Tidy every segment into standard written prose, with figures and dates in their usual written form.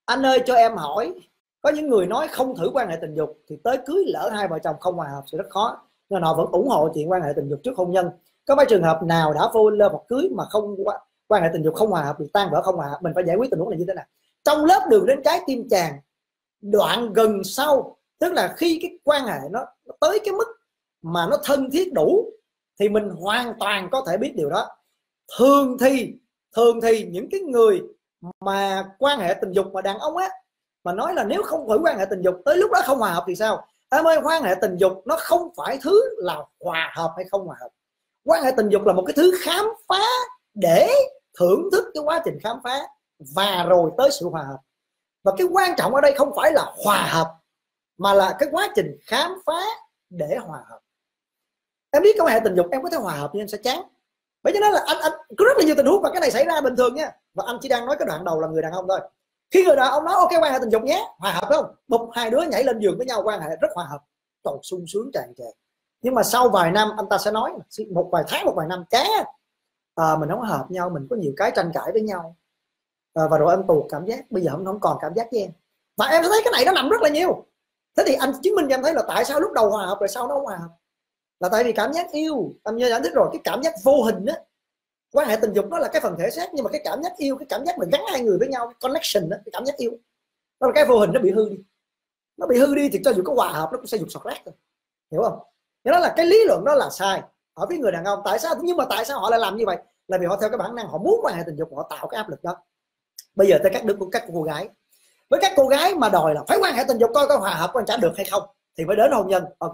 Anh ơi cho em hỏi, có những người nói không thử quan hệ tình dục thì tới cưới lỡ hai vợ chồng không hòa hợp sẽ rất khó, nên họ vẫn ủng hộ chuyện quan hệ tình dục trước hôn nhân. Có mấy trường hợp nào đã vô lơ một cưới mà không quan hệ tình dục không hòa hợp thì tan vỡ không hòa hợp, mình phải giải quyết tình huống này như thế nào? Trong lớp Đường đến trái tim chàng đoạn gần sau, tức là khi cái quan hệ nó tới cái mức mà nó thân thiết đủ thì mình hoàn toàn có thể biết điều đó. Thường thì những cái người mà quan hệ tình dục mà đàn ông á mà nói là nếu không thử quan hệ tình dục tới lúc đó không hòa hợp thì sao? Em ơi, quan hệ tình dục nó không phải thứ là hòa hợp hay không hòa hợp. Quan hệ tình dục là một cái thứ khám phá để thưởng thức cái quá trình khám phá và rồi tới sự hòa hợp. Và cái quan trọng ở đây không phải là hòa hợp mà là cái quá trình khám phá để hòa hợp. Em biết quan hệ tình dục em có thể hòa hợp nhưng em sẽ chán. Bởi cho nên là anh có rất là nhiều tình huống mà cái này xảy ra bình thường nha. Và anh chỉ đang nói cái đoạn đầu là người đàn ông thôi. Khi người đàn ông nói ok quan hệ tình dục nhé, hòa hợp không? Bụp hai đứa nhảy lên giường với nhau, quan hệ rất hòa hợp, toàn sung sướng tràn trề. Nhưng mà sau vài năm anh ta sẽ nói, một vài tháng, một vài năm chán, mình không hợp nhau, mình có nhiều cái tranh cãi với nhau, và rồi em tuột cảm giác, bây giờ không còn cảm giác với em. Và em thấy cái này nó nằm rất là nhiều. Thế thì anh chứng minh cho em thấy là tại sao lúc đầu hòa hợp rồi sau nó không hòa hợp, là tại vì cảm giác yêu. Anh như giải thích rồi, cái cảm giác vô hình á, quan hệ tình dục nó là cái phần thể xác, nhưng mà cái cảm giác yêu, cái cảm giác mà gắn hai người với nhau, cái connection đó, cái cảm giác yêu đó là cái vô hình, nó bị hư đi. Nó bị hư đi thì cho dù có hòa hợp nó cũng sẽ dục sọt rác thôi, hiểu không? Thế đó là cái lý luận đó là sai ở phía người đàn ông. Tại sao? Nhưng mà tại sao họ lại làm như vậy? Là vì họ theo cái bản năng, họ muốn quan hệ tình dục, họ tạo cái áp lực đó. Bây giờ tới các cô gái, với các cô gái mà đòi là phải quan hệ tình dục coi có hòa hợp quan trả được hay không thì phải đến hôn nhân. Ok,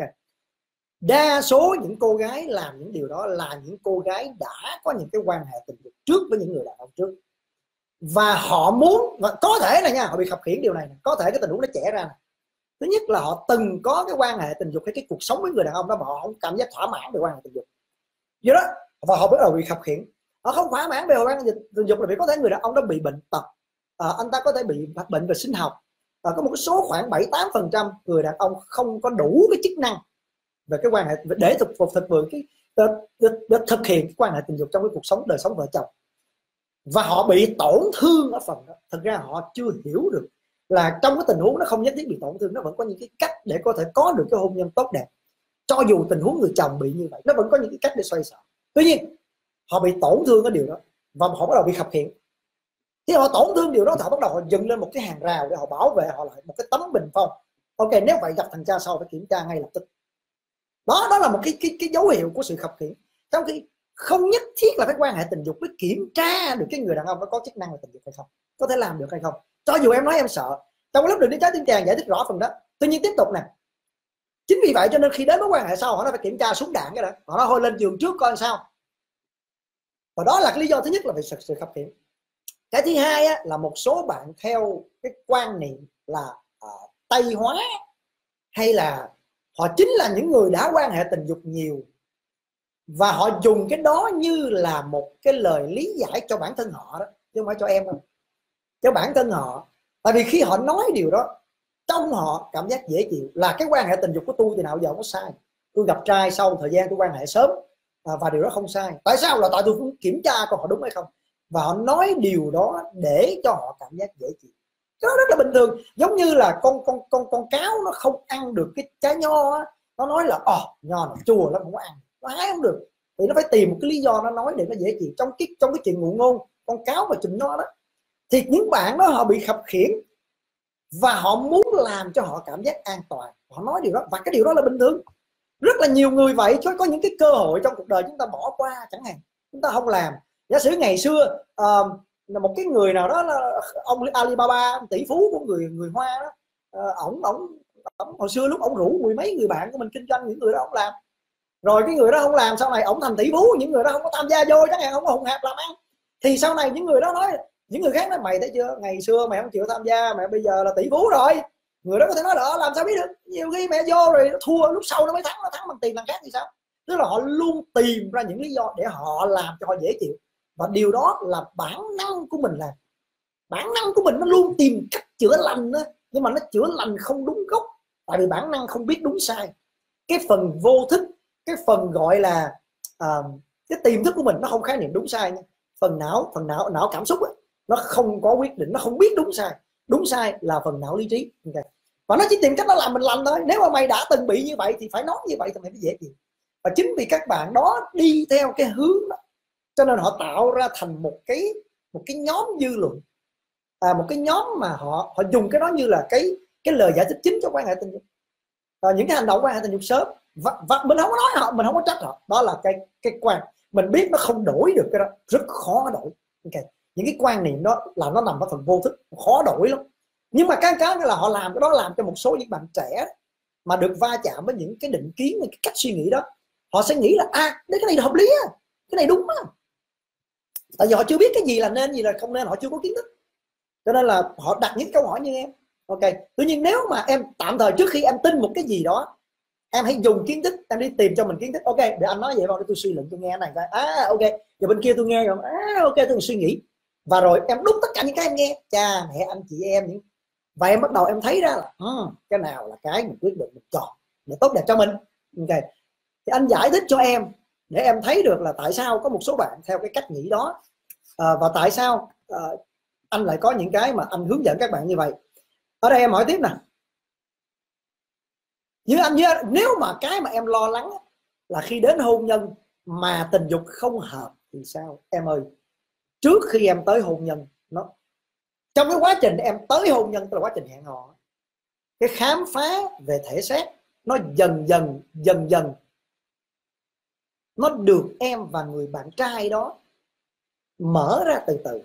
đa số những cô gái làm những điều đó là những cô gái đã có những cái quan hệ tình dục trước với những người đàn ông trước, và họ muốn, và có thể là nha, họ bị khập khiễng điều này, có thể cái tình huống nó trẻ ra này. Thứ nhất là họ từng có cái quan hệ tình dục hay cái cuộc sống với người đàn ông đó mà họ không cảm giác thỏa mãn về quan hệ tình dục, do đó và họ bắt đầu bị khập khiễng. Họ không thỏa mãn về quan hệ tình dục là vì có thể người đàn ông đó bị bệnh tật, anh ta có thể bị bệnh về sinh học, có một cái số khoảng 7-8% người đàn ông không có đủ cái chức năng về cái quan hệ để thực hiện thực hiện cái quan hệ tình dục trong cái cuộc sống đời sống vợ chồng, và họ bị tổn thương ở phần đó. Thực ra họ chưa hiểu được là trong cái tình huống nó không nhất thiết bị tổn thương, nó vẫn có những cái cách để có thể có được cái hôn nhân tốt đẹp. Cho dù tình huống người chồng bị như vậy, nó vẫn có những cái cách để xoay sở. Tuy nhiên họ bị tổn thương cái điều đó và họ bắt đầu bị khập khiễng. Khi họ tổn thương điều đó thì họ bắt đầu họ dựng lên một cái hàng rào để họ bảo vệ họ lại, một cái tấm bình phong. Ok, nếu vậy gặp thằng cha sau phải kiểm tra ngay lập tức. Đó là một cái dấu hiệu của sự khập khiễng. Trong khi không nhất thiết là phải quan hệ tình dục mới kiểm tra được cái người đàn ông nó có chức năng là tình dục hay không, có thể làm được hay không. Cho dù em nói em sợ, trong lúc Đường đến trái tim chàng giải thích rõ phần đó. Tuy nhiên tiếp tục nè, chính vì vậy cho nên khi đến mối quan hệ sau họ nó phải kiểm tra súng đạn cái đó, họ nó hôi lên giường trước coi sao. Và đó là cái lý do thứ nhất là về sự khập khiễng. Cái thứ hai á, là một số bạn theo cái quan niệm là Tây hóa, hay là họ chính là những người đã quan hệ tình dục nhiều và họ dùng cái đó như là một cái lời lý giải cho bản thân họ đó, chứ không phải cho em đâu, cho bản thân họ. Tại vì khi họ nói điều đó, trong họ cảm giác dễ chịu là cái quan hệ tình dục của tôi thì nào giờ có sai, tôi gặp trai sau thời gian tôi quan hệ sớm, và điều đó không sai. Tại sao? Là tại tôi cũng kiểm tra coi họ đúng hay không, và họ nói điều đó để cho họ cảm giác dễ chịu. Cái đó rất là bình thường. Giống như là con cáo nó không ăn được cái trái nho á, nó nói là nho này chua lắm không có ăn, nó hái không được, thì nó phải tìm một cái lý do nó nói để nó dễ chịu. Trong cái chuyện ngụ ngôn con cáo và chùm nho đó, thì những bạn đó họ bị khập khiễng và họ muốn làm cho họ cảm giác an toàn, họ nói điều đó, và cái điều đó là bình thường. Rất là nhiều người vậy. Có những cái cơ hội trong cuộc đời chúng ta bỏ qua chẳng hạn, chúng ta không làm. Giả sử ngày xưa là một cái người nào đó là ông Alibaba, tỷ phú của người Hoa đó, ổng hồi xưa lúc ổng rủ mười mấy người bạn của mình kinh doanh, những người đó ổng làm, rồi cái người đó không làm, sau này ổng thành tỷ phú, những người đó không có tham gia vô chẳng hạn, không có hùng hạp làm ăn, thì sau này những người đó nói, những người khác nói mày thấy chưa, ngày xưa mày không chịu tham gia, mày bây giờ là tỷ phú rồi. Người đó có thể nói là làm sao biết được, nhiều khi mẹ vô rồi thua, lúc sau nó mới thắng, nó thắng bằng tiền thằng khác thì sao. Tức là họ luôn tìm ra những lý do để họ làm cho họ dễ chịu, và điều đó là bản năng của mình làm. Bản năng của mình nó luôn tìm cách chữa lành đó, nhưng mà nó chữa lành không đúng gốc, tại vì bản năng không biết đúng sai. Cái phần vô thức, cái phần gọi là cái tiềm thức của mình nó không khái niệm đúng sai nha. Phần não cảm xúc ấy, nó không có quyết định, nó không biết đúng sai. đúng sai là phần não lý trí. Okay. Và nó chỉ tìm cách nó làm mình lành thôi. Nếu mà mày đã từng bị như vậy thì phải nói như vậy thì mày mới dễ chịu. Và chính vì các bạn đó đi theo cái hướng đó, cho nên họ tạo ra thành một cái nhóm dư luận, một cái nhóm mà họ dùng cái đó như là cái lời giải thích chính cho quan hệ tình dục, những cái hành động quan hệ tình dục sớm. Và mình không có nói họ, mình không có trách họ, đó là cái quan, mình biết nó không đổi được cái đó, rất khó đổi. Okay. Những cái quan niệm đó là nó nằm ở phần vô thức, khó đổi lắm. Nhưng mà cái là họ làm cái đó, làm cho một số những bạn trẻ mà được va chạm với những cái định kiến, những cái cách suy nghĩ đó, họ sẽ nghĩ là cái này là hợp lý á, cái này đúng á. Tại vì họ chưa biết cái gì là nên, gì là không nên, họ chưa có kiến thức, cho nên là họ đặt những câu hỏi như em. Ok, tuy nhiên nếu mà em tạm thời trước khi em tin một cái gì đó, em hãy dùng kiến thức, em đi tìm cho mình kiến thức. Ok, để anh nói vậy vào để tôi suy luận, tôi nghe này cái ok, giờ bên kia tôi nghe rồi, ok tôi suy nghĩ, và rồi em đúc tất cả những cái em nghe, cha mẹ anh chị em những, và em bắt đầu em thấy ra là cái nào là cái mình quyết định mình chọn để tốt đẹp cho mình. Ok, thì anh giải thích cho em để em thấy được là tại sao có một số bạn theo cái cách nghĩ đó, và tại sao anh lại có những cái mà anh hướng dẫn các bạn như vậy. Ở đây em hỏi tiếp nè, nếu mà cái mà em lo lắng là khi đến hôn nhân mà tình dục không hợp thì sao em ơi? Trước khi em tới hôn nhân, trong cái quá trình em tới hôn nhân, tức là quá trình hẹn hò, cái khám phá về thể xác nó dần dần nó được em và người bạn trai đó mở ra từ từ.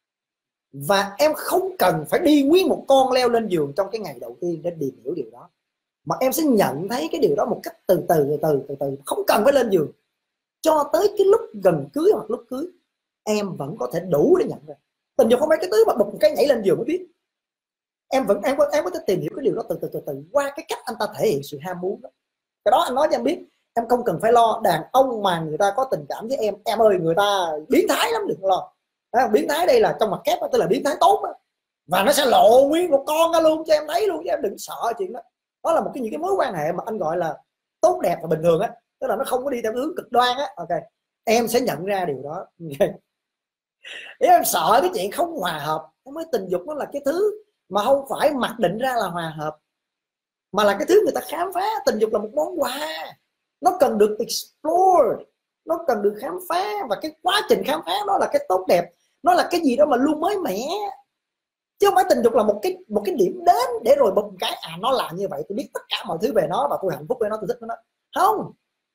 Và em không cần phải đi nguyên một con leo lên giường trong cái ngày đầu tiên để tìm hiểu điều đó, mà em sẽ nhận thấy cái điều đó một cách từ từ, không cần phải lên giường. Cho tới cái lúc gần cưới hoặc lúc cưới, em vẫn có thể đủ để nhận ra. Tình dục không phải cái thứ mà bụp một cái nhảy lên giường mới biết. Em có thể tìm hiểu cái điều đó từ từ qua cái cách anh ta thể hiện sự ham muốn đó. Cái đó anh nói cho em biết, em không cần phải lo. Đàn ông mà người ta có tình cảm với em ơi, người ta biến thái lắm, đừng lo. Biến thái đây là trong mặt kép, tức là biến thái tốt đó. Và nó sẽ lộ nguyên một con ra luôn cho em thấy luôn, chứ em đừng sợ chuyện đó. Đó là những cái mối quan hệ mà anh gọi là tốt đẹp và bình thường á, tức là nó không có đi theo hướng cực đoan á. Ok, em sẽ nhận ra điều đó. Okay. Nếu em sợ cái chuyện không hòa hợp, mới tình dục nó là cái thứ mà không phải mặc định ra là hòa hợp, mà là cái thứ người ta khám phá. Tình dục là một món quà, nó cần được explore, nó cần được khám phá, và cái quá trình khám phá đó là cái tốt đẹp, nó là cái gì đó mà luôn mới mẻ, chứ không phải tình dục là một cái điểm đến để rồi một cái nó làm như vậy tôi biết tất cả mọi thứ về nó và tôi hạnh phúc với nó, tôi thích với nó. Không,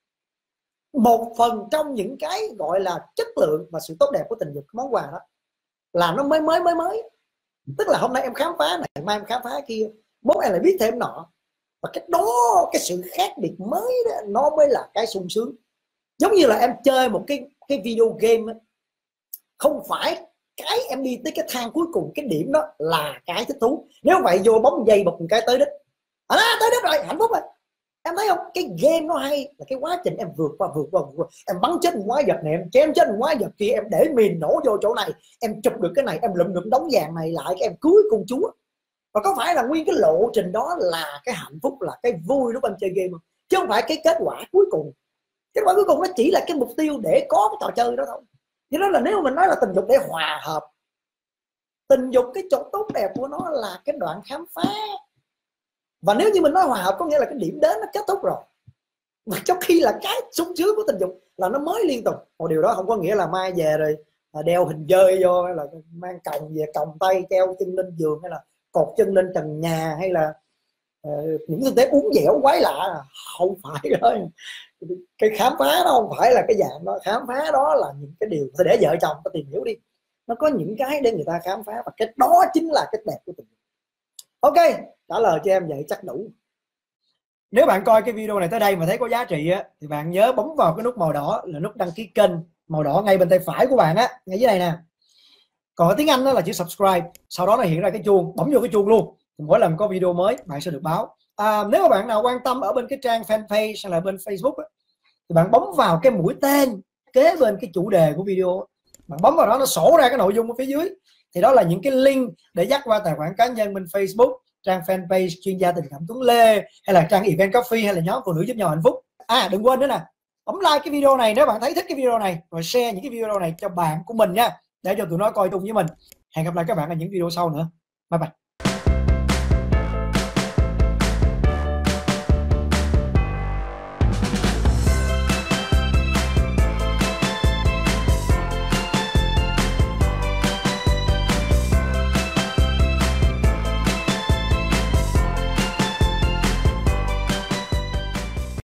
một phần trong những cái gọi là chất lượng và sự tốt đẹp của tình dục, món quà đó là nó mới, tức là hôm nay em khám phá này, mai em khám phá kia, mốt em lại biết thêm nọ, và cái đó, cái sự khác biệt mới đó, nó mới là cái sung sướng. Giống như là em chơi một cái video game đó, không phải cái em đi tới cái thang cuối cùng, cái điểm đó là cái thích thú. Nếu vậy vô bấm dây bật một cái tới đích, tới đích rồi, hạnh phúc rồi. Em thấy không, cái game nó hay là cái quá trình em vượt qua, em bắn chết quái vật này, em chém chết quái vật kia, em để mìn nổ vô chỗ này, em chụp được cái này, em lụm được đống vàng này lại, cái em cưới công chúa. Và có phải là nguyên cái lộ trình đó là cái hạnh phúc, là cái vui lúc em chơi game không? Chứ không phải cái kết quả cuối cùng. Kết quả cuối cùng nó chỉ là cái mục tiêu để có cái trò chơi đó thôi. Cho nên là nếu mình nói là tình dục để hòa hợp, tình dục cái chỗ tốt đẹp của nó là cái đoạn khám phá. Và nếu như mình nói hòa hợp có nghĩa là cái điểm đến nó kết thúc rồi, và trong khi là cái sung sướng của tình dục là nó mới liên tục. Một điều đó không có nghĩa là mai về rồi đeo hình dơi vô, hay là mang còng về còng tay treo chân lên giường, hay là cột chân lên trần nhà, hay là những tư thế uốn dẻo quái lạ. Không phải đó. Cái khám phá đó không phải là cái dạng đó. Khám phá đó là những cái điều để vợ chồng có tìm hiểu đi, nó có những cái để người ta khám phá, và cái đó chính là cái đẹp của tình dục. Ok, trả lời cho em vậy chắc đủ. Nếu bạn coi cái video này tới đây mà thấy có giá trị á, thì bạn nhớ bấm vào cái nút màu đỏ là nút đăng ký kênh, màu đỏ ngay bên tay phải của bạn á, ngay dưới này nè. Còn ở tiếng Anh đó là chữ subscribe, sau đó nó hiện ra cái chuông, bấm vô cái chuông luôn, thì mỗi lần có video mới bạn sẽ được báo. Nếu mà bạn nào quan tâm ở bên cái trang fanpage hay là bên Facebook á, thì bạn bấm vào cái mũi tên kế bên cái chủ đề của video, bạn bấm vào đó, nó sổ ra cái nội dung ở phía dưới, thì đó là những cái link để dắt qua tài khoản cá nhân bên Facebook, trang fanpage chuyên gia tình cảm Tuấn Lê, hay là trang event coffee, hay là nhóm phụ nữ giúp nhau hạnh phúc. Đừng quên nữa nè, bấm like cái video này nếu bạn thấy thích cái video này, rồi share những cái video này cho bạn của mình nha, để cho tụi nó coi chung với mình. Hẹn gặp lại các bạn ở những video sau nữa. Bye bye.